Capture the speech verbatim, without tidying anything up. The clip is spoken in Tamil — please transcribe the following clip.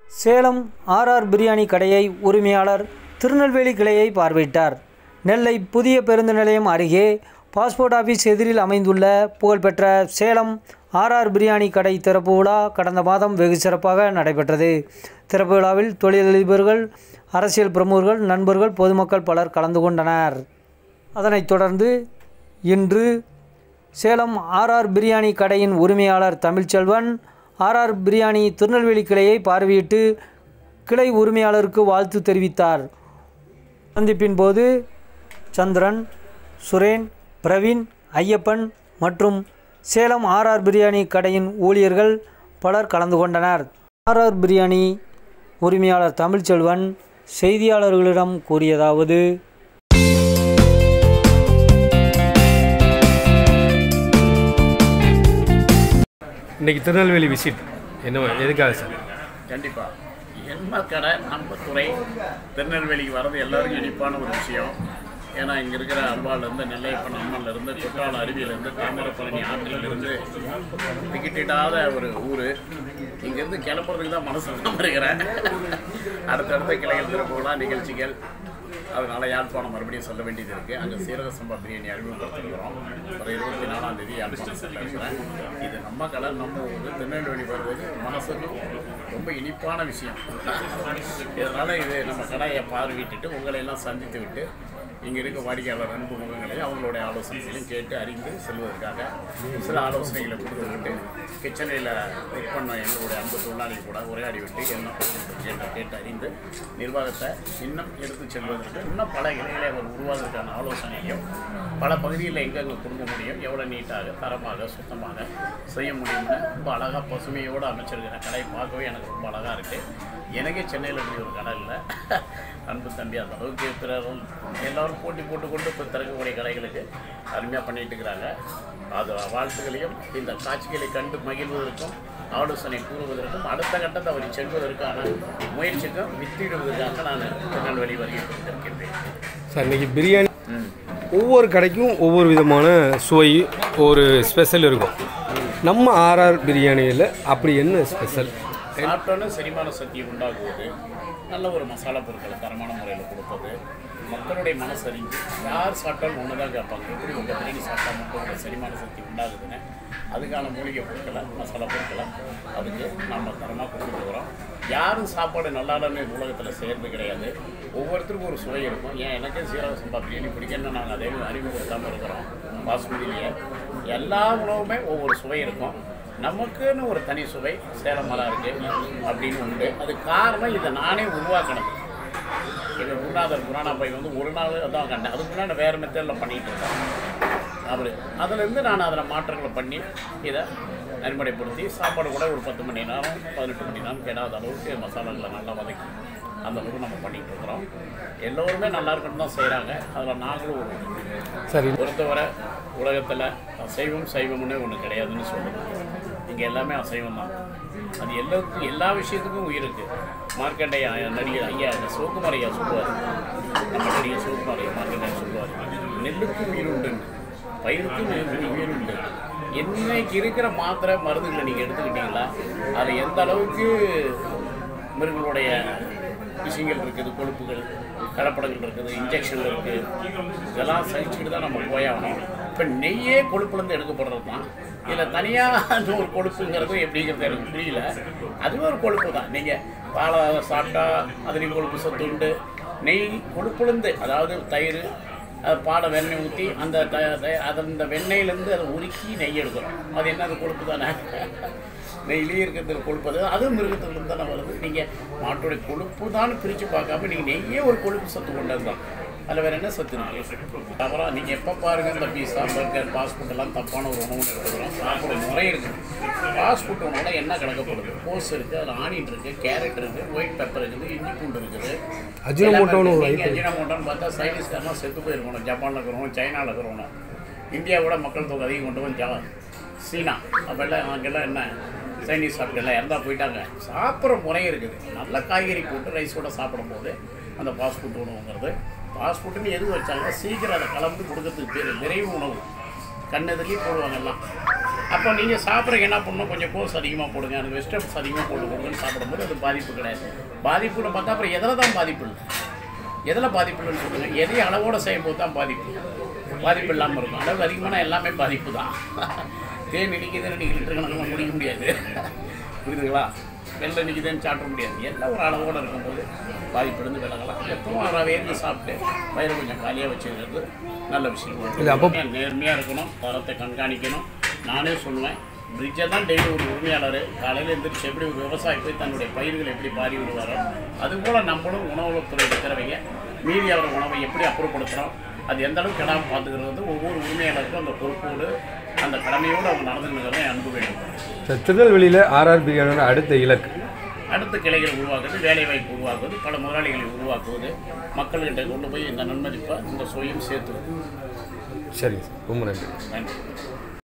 சேலம் ஆர்ஆர் பிரியாணி கடையை உரிமையாளர் திருநெல்வேலி கிளையை பார்வையிட்டார். நெல்லை புதிய பேருந்து நிலையம் அருகே பாஸ்போர்ட் ஆஃபீஸ் எதிரில் அமைந்துள்ள புகழ்பெற்ற சேலம் ஆர்ஆர் பிரியாணி கடை திறப்பு விழா கடந்த மாதம் வெகு சிறப்பாக நடைபெற்றது. திறப்பு விழாவில் தொழிலதிபர்கள், அரசியல் பிரமுகர்கள், நண்பர்கள், பொதுமக்கள் பலர் கலந்து கொண்டனர். அதனைத் தொடர்ந்து இன்று சேலம் ஆர்ஆர் பிரியாணி கடையின் உரிமையாளர் தமிழ்ச்செல்வன் ஆர்ஆர் பிரியாணி திருநெல்வேலி கிளையை பார்வையிட்டு கிளை உரிமையாளருக்கு வாழ்த்து தெரிவித்தார். சந்திப்பின் போது சந்திரன், சுரேன், பிரவீன், ஐயப்பன் மற்றும் சேலம் ஆர்ஆர் பிரியாணி கடையின் ஊழியர்கள் பலர் கலந்து கொண்டனர். ஆர்ஆர் பிரியாணி உரிமையாளர் தமிழ்ச்செல்வன் செய்தியாளர்களிடம் கூறியதாவது: இன்றைக்கி திருநெல்வேலி விசிட் என்ன எதுக்காக சார்? கண்டிப்பாக என்ன கடை நம்ம துறை திருநெல்வேலிக்கு வர்றது எல்லாருக்கும் இனிப்பான ஒரு விஷயம். ஏன்னா இங்கே இருக்கிற அல்வாலேருந்து, நெல்லையப்பன் அம்மன்லேருந்து, குற்றால அருவியிலேருந்து, தாமிரபரணி ஆற்றிலிருந்து டிக்கெட்டிடாத ஒரு ஊர். இங்கேருந்து கிளம்புறதுக்கு தான் மனசு தான் இருக்கிறேன். அடுத்தடுத்த கிளைகள் திருப்பலாம் நிகழ்ச்சிகள். அதனால் யாழ்ப்பாணம் மறுபடியும் சொல்ல வேண்டியது இருக்குது. அங்கே சீரக சம்பா பிரியாணி அறிமுகப்படுத்திக்கிறோம். ஒரு இருபத்தி நாலாம் தேதி யாழ்ப்பாணம் செல்ல இருக்கிறேன். இது நம்ம கடை, நம்ம ஊர் திருநெல்வேலி வருவது மனசுக்கு ரொம்ப இனிப்பான விஷயம். இதனால் இது நம்ம கடையை பார்வையிட்டு உங்களையெல்லாம் சந்தித்து விட்டு இங்கே இருக்க வாடிக்கையாளர் அன்பு முகங்களையும் அவங்களுடைய ஆலோசனைகளையும் கேட்டு அறிந்து செல்வதற்காக சில ஆலோசனைகளை கொடுத்துக்கிட்டு கிச்சனையில் ஒர்க் பண்ண எங்களுடைய அன்பு தொழிலாளி கூட உரையாடி விட்டு என்ன கேட்டு கேட்டு அறிந்து நிர்வாகத்தை இன்னும் எடுத்து செல்வதற்கு இன்னும் பல இலைகளை அவர் உருவாவதற்கான ஆலோசனையும் பல பகுதிகளில் எங்கெங்கே கொடுக்க முடியும், எவ்வளோ நீட்டாக தரமாக சுத்தமாக செய்ய முடியும்னு ரொம்ப அழகாக பசுமையோடு அமைச்சிருக்கிற கடை பார்க்கவே எனக்கு ரொம்ப அழகாக இருக்குது. எனக்கே சென்னையில் இப்படி ஒரு கடை இல்லை. அன்பு தம்பி அந்த அளவுக்கு பிறரும் எல்லோரும் போட்டி போட்டுக்கொண்டு இப்போ திறக்கக்கூடிய கடைகளுக்கு அருமையாக பண்ணிட்டு இருக்கிறாங்க. அது வாழ்த்துக்களையும் இந்த காட்சிகளை கண்டு மகிழ்வதற்கும் ஆலோசனை கூறுவதற்கும் அடுத்த கட்டத்தை அவர் செல்வதற்கான முயற்சிக்கும் வித்திடுவதற்காக நான் திருநெல்வேலி வருகை கொடுத்திருக்கின்றேன். சார், இன்றைக்கி பிரியாணி ஒவ்வொரு கடைக்கும் ஒவ்வொரு விதமான சுவை, ஒரு ஸ்பெஷல் இருக்கும். நம்ம ஆர்ஆர் பிரியாணியில் அப்படி என்ன ஸ்பெஷல்? சாப்பிட்டோன்னு செரிமான சக்தியை உண்டாக்குவது, நல்ல ஒரு மசாலா பொருட்களை தரமான முறையில் கொடுப்பது, மக்களுடைய மனசறிஞ்சு யார் சாப்பிட்டாலும் ஒன்று தான் கேட்பாங்க, எப்படி உங்கள் பிரியாணி சாப்பிட்டா மட்டும் உங்கள் செரிமான சக்தி உண்டாகுதுன்னு. அதுக்கான மூலிகை பொருட்களை, மசாலா பொருட்களை அதுக்கு நம்ம தரமாக கொடுத்துருக்குறோம். யாரும் சாப்பாடு நல்லாலன்னு உலகத்தில் செய்கிறது கிடையாது. ஒவ்வொருத்தருக்கும் ஒரு சுவை இருக்கும். ஏன் எனக்கே சீரக சம்பா பிரியாணி பிடிக்கணும்னு நாங்கள் அதே அறிமுகப்படுத்தாமல் இருக்கிறோம். பாஸ்மதியிலேயே எல்லா உணவுமே ஒவ்வொரு சுவை இருக்கும். நமக்குன்னு ஒரு தனி சுவை சேலமெல்லாம் இருக்குது அப்படின்னு உண்டு. அது காரணம் இதை நானே உருவாக்கணும். எங்கள் குருநாதர் குரானா பை வந்து ஒரு நாள் தான் கண்டேன். அதுக்கு முன்னாடி வேறு மெத்தடில் பண்ணிகிட்டு இருக்கேன் அவர். அதுலேருந்து நான் அதில் மாற்றங்களை பண்ணி இதை நன்முறைப்படுத்தி சாப்பாடு கூட ஒரு பத்து மணி நேரம் பதினெட்டு மணி நேரம் கெடாத அளவுக்கு மசாலாக்களை நல்லா வதக்கி அந்த அளவுக்கு நம்ம பண்ணிகிட்டு இருக்கிறோம். எல்லோருமே நல்லா இருக்கணும் தான் செய்கிறாங்க. அதில் நாங்களும் ஒரு சரி பொறுத்தவரை உலகத்தில் அசைவம் சைவம்னே ஒன்று கிடையாதுன்னு சொல்லுவோம். இங்கே எல்லாமே அசைவம் தான். அது எல்லாத்துக்கும் எல்லா விஷயத்துக்கும் உயிர் இருக்குது. மார்க்கண்டையா நடிகர் ஐயா சிவகுமார் ஐயா சொல்லுவார், நம்ம நடிகர் சிவகுமார் ஐயா மார்க்கண்டையா சொல்லுவார், நெல்லுக்கும் உயிர் உண்டுன்னு, பயிருக்கும் உயிர் உண்டு. இன்னைக்கு இருக்கிற மாத்திரை மருந்துகளை நீங்கள் எடுத்துக்கிட்டீங்களா, அதில் எந்த அளவுக்கு மிருகங்களுடைய விஷயங்கள் இருக்குது, கொழுப்புகள், கலப்படங்கள் இருக்குது, இன்ஜெக்ஷன் இருக்குது, இதெல்லாம் சகிச்சுக்கிட்டு தான் நம்ம போயாகணும். இப்போ நெய்யே கொழுப்புலேருந்து எடுக்கப்படுறது தான். இதில் தனியாக ஒரு கொழுப்புங்கிறது எப்படிங்கிறது எனக்கு புரியல. அதுவே ஒரு கொழுப்பு தான். நீங்கள் பாலை சாப்பிட்டா அதுலேயும் கொழுப்பு சத்து உண்டு. நெய் கொழுப்புலேருந்து, அதாவது தயிர் பாலை வெண்ணெய் ஊற்றி அந்த த அது அந்த வெண்ணெயிலேருந்து அதை உருக்கி நெய் எடுக்கிறோம். அது என்ன, அது கொழுப்பு தானே. நெய்லேயே இருக்கிறது கொழுப்பு, அது அதுவும் மிருகத்துலேருந்து தானே வருது. நீங்கள் மாட்டோடைய கொழுப்பு தான் பிரித்து பார்க்காம நீங்கள் நெய்யே ஒரு கொழுப்பு சத்து கொண்டது தான். அதில் வேறு என்ன சத்து இருக்குது? அப்புறம் நீங்கள் எப்போ பாருங்கள் இந்த பீஸா, பர்கர், ஃபாஸ்ட் எல்லாம் தப்பான ஒரு உணவு எடுத்துக்கிறோம். சாப்பிட முறை இருக்குது. ஃபாஸ்ட் ஃபுட் உணவுல என்ன கலக்கப்படுது? கோஸ் இருக்குது, அதில் ஆனியன் இருக்குது, கேரட் இருக்குது, ஒயிட் பெப்பர் இருக்குது, இஞ்சி பூண்டு இருக்குது. அஜினமோட்டோன்னு அஜினமோட்டோன்னு பார்த்தா சைனீஸ்காரெலாம் செத்து போயிருக்கணும். ஜப்பானில் இருக்கிறவங்க, சைனாவில் இருக்கிறவங்க, இந்தியாவோட மக்கள் தொகை அதிகம் கொண்டு வந்து ஜா சீனா அப்போல்லாம் அங்கெல்லாம் என்ன சைனீஸ் சாப்பிட்டு இறந்தா போயிட்டாங்க. சாப்பிட்ற முறை இருக்குது. நல்ல காய்கறி போட்டு ரைஸோடு சாப்பிடும்போது அந்த ஃபாஸ்ட் ஃபுட் உணவுங்கிறது, ஃபாஸ்ட் ஃபுட்டுன்னு எது வச்சாங்க சீக்கிரம் அதை கலந்து கொடுக்கறதுக்கு பேர் விரைவு உணவு. கண்ணெதிரிலேயே போடுவாங்க எல்லாம். அப்போ நீங்கள் சாப்பிட்றீங்க என்ன பண்ணணும், கொஞ்சம் கோர்ஸ் அதிகமாக போடுங்க, எனக்கு வெஜிடபிள்ஸ் அதிகமாக போட்டு கொடுங்கன்னு சாப்பிடும்போது அது பாதிப்பு கிடையாது. பாதிப்புன்னு பார்த்தா அப்புறம் எதில் தான் பாதிப்பு இல்லை, எதில் பாதிப்பு இல்லைன்னு சொல்லுங்கள். எதையும் அளவோடு செய்யும்போது தான் பாதிப்பு பாதிப்பு இல்லாமல் இருக்கும். அளவுக்கு அதிகமான எல்லாமே பாதிப்பு தான். தேன் இனிக்குதுன்னு இன்றைக்கி லிட்டர் கணக்கெல்லாம் முடிக்க முடியாது, புரியுதுங்களா? வெள்ளை இன்றைக்கிதுன்னு சாப்பிட முடியாது. எல்லாம் ஒரு அளவோடு இருக்கும்போது பாதிப்பிலிருந்து விலகலாம். எப்பவும் ரவையிருந்து சாப்பிட்டு வயிறு கொஞ்சம் காலியாக வச்சுக்கிறது நல்ல விஷயம். அப்போ நேர்மையாக இருக்கணும், தரத்தை கண்காணிக்கணும். நானே சொல்லுவேன், பிரிட்ஜை தான் டெய்லி ஒரு உரிமையாளர் காலையில் எழுந்திரிச்சு எப்படி ஒரு விவசாயி போய் தன்னுடைய பயிர்களை எப்படி பாரி விடுவாரோ அதுபோல் நம்மளும் உணவுத்துறை இருக்கிறவங்க மீதியாகிற உணவை எப்படி அப்புறப்படுத்துகிறோம், அது எந்த அளவுக்கு கெடாமல் பார்த்துக்கிறது வந்து ஒவ்வொரு உரிமையாளருக்கும் அந்த பொறுப்போடு அந்த கடமையோடு அவங்க நடந்துக்கிறத அன்பு வேண்டும். சார், திருநெல்வேலியில் ஆர்ஆர் பிரியாணியோட அடுத்த இலக்கு அடுத்த கிளைகளை உருவாக்குவது, வேலைவாய்ப்பு உருவாக்குவது, பல முதலாளிகளை உருவாக்குவது, மக்கள்கிட்ட கொண்டு போய் இந்த நன்மதிப்பை இந்த சுவையும் சேர்த்துவது. சரிங்க சார், ரொம்ப நன்றி. நன்றி.